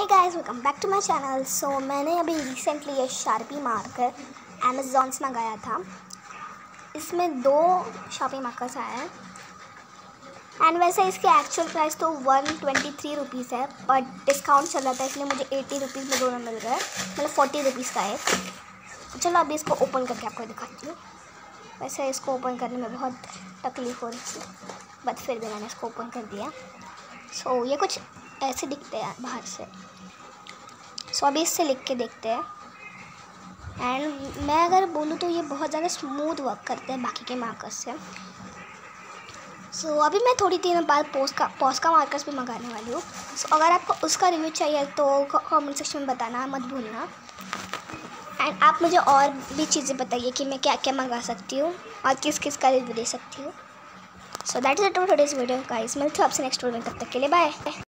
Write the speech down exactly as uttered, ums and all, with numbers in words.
Guys, welcome back to my channel. So मैंने अभी recently ये शार्पी मार्कर अमेज़ॉन से मंगाया था। इसमें दो शार्पी मार्कर्स आए हैं एंड वैसे इसकी एक्चुअल प्राइस तो वन ट्वेंटी थ्री रुपीज़ है, बट डिस्काउंट चल रहा था इसलिए मुझे एटी रुपीज़ में दोनों मिल रहा है, मतलब फोर्टी रुपीज़ का है। चलो अभी इसको ओपन करके आपको दिखाती हूँ। वैसे इसको ओपन करने में बहुत तकलीफ़ हो रही थी, बट फिर भी मैंने इसको ओपन कर दिया। सो so, ये कुछ ऐसे दिखते हैं बाहर से। सो so, अभी इससे लिख के देखते हैं। एंड मैं अगर बोलूँ तो ये बहुत ज़्यादा स्मूथ वर्क करते हैं बाकी के मार्कर्स से। सो so, अभी मैं थोड़ी देर बाद पोस्ट का पोस्ट का मार्कर्स भी मंगाने वाली हूँ। सो so, अगर आपको उसका रिव्यू चाहिए तो कमेंट सेक्शन में बताना मत भूलना। एंड आप मुझे और भी चीज़ें बताइए कि मैं क्या क्या मंगा सकती हूँ और किस किस का रिव्यू दे सकती हूँ। So that is it for today's video guys. मिलते हैं आपसे नेक्स्ट वीडियो में, तब तक के लिए बाय।